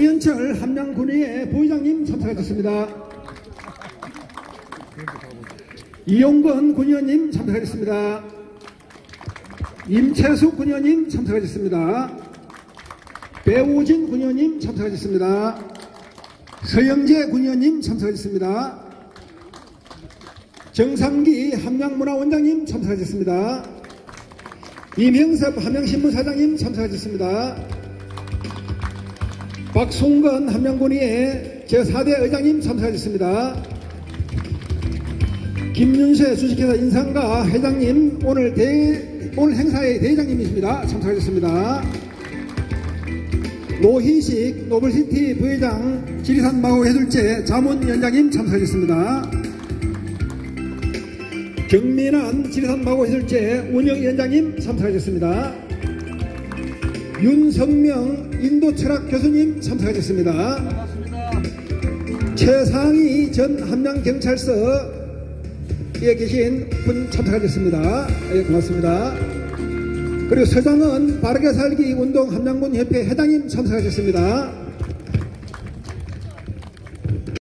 장현철 함양군의회 부의장님 참석하셨습니다. 이용건 군의원님 참석하셨습니다. 임채숙 군의원님 참석하셨습니다. 배우진 군의원님 참석하셨습니다. 서영재 군의원님 참석하셨습니다. 정상기 함양문화원장님 참석하셨습니다. 임형섭 함양신문사장님 참석하셨습니다. 박송건 함양군의회 제4대 의장님 참석하셨습니다. 김윤세 주식회사 인상가 회장님 오늘 행사의 대회장님이십니다. 참석하셨습니다. 노희식 노블시티 부회장 지리산 마고 해줄제 자문위원장님 참석하셨습니다. 경민한 지리산 마고 해줄제 운영위원장님 참석하셨습니다. 윤성명 인도철학 교수님 참석하셨습니다. 반갑습니다. 최상희 전 함양경찰서에 계신 분 참석하셨습니다. 예, 고맙습니다. 그리고 서장은 바르게 살기 운동 함양군 협회 회장님 참석하셨습니다.